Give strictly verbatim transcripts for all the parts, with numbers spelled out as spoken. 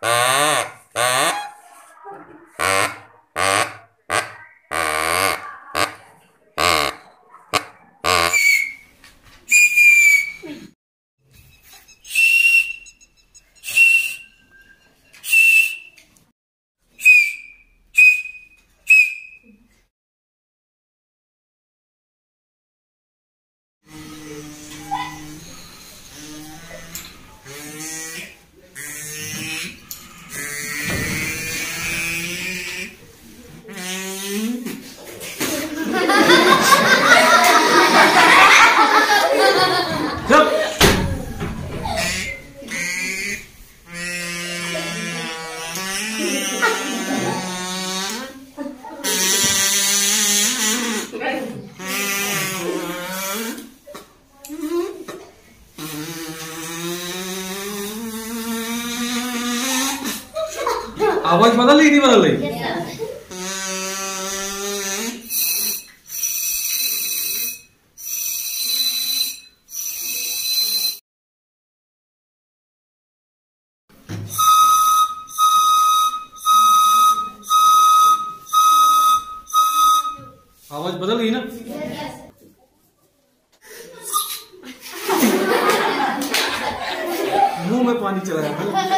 आवाज बदल रही नहीं बदल रही? आवाज बदल गई ना? मुंह में पानी चला गया।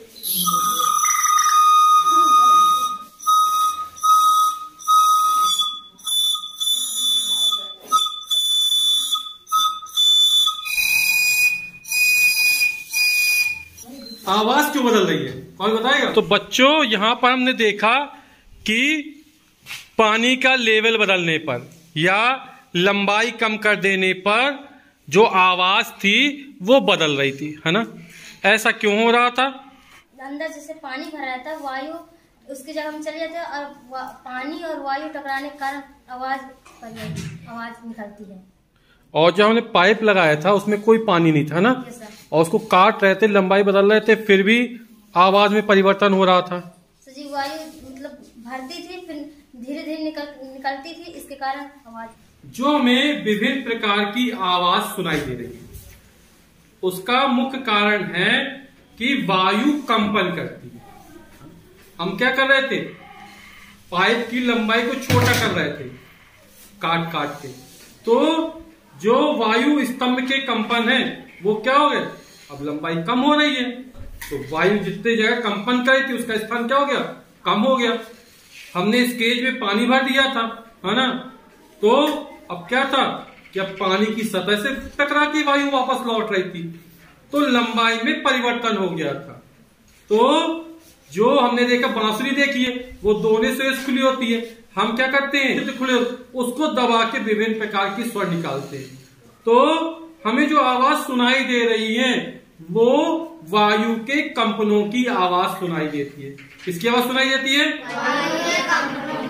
आवाज क्यों बदल रही है, कौन बताएगा? तो बच्चों, यहां पर हमने देखा कि पानी का लेवल बदलने पर या लंबाई कम कर देने पर जो आवाज थी वो बदल रही थी, है ना? ऐसा क्यों हो रहा था? अंदर जैसे पानी भरा रहता है, वायु उसकी जगह में चली जाती है और पानी और वायु टकराने के कारण आवाज आवाज निकलती है। और जो हमने पाइप लगाया था उसमें कोई पानी नहीं था ना, और उसको काट रहे थे, लंबाई बदल रहे थे, फिर भी आवाज में परिवर्तन हो रहा था। सजीव वायु मतलब भरती थी, फिर धीरे धीरे निकल निकलती थी, इसके कारण आवाज। जो हमें विभिन्न प्रकार की आवाज सुनाई दे रही है उसका मुख्य कारण है कि वायु कंपन करती है। हम क्या कर रहे थे? पाइप की लंबाई को छोटा कर रहे थे काट काट के, तो जो वायु स्तंभ के कंपन है वो क्या हो गए, अब लंबाई कम हो रही है, तो वायु जितने जगह कंपन करी थी उसका स्थान क्या हो गया, कम हो गया। हमने इस केज में पानी भर दिया था, है ना, तो अब क्या था कि अब पानी की सतह से टकरा के वायु वापस लौट रही थी, तो लंबाई में परिवर्तन हो गया था। तो जो हमने देखा, बांसुरी देखिए वो दोनों से खुली होती है, हम क्या करते हैं, खुले उसको दबा के विभिन्न प्रकार की स्वर निकालते हैं, तो हमें जो आवाज सुनाई दे रही है वो वायु के कंपनों की आवाज सुनाई देती है। किसकी आवाज सुनाई देती है? वायु के कंपनों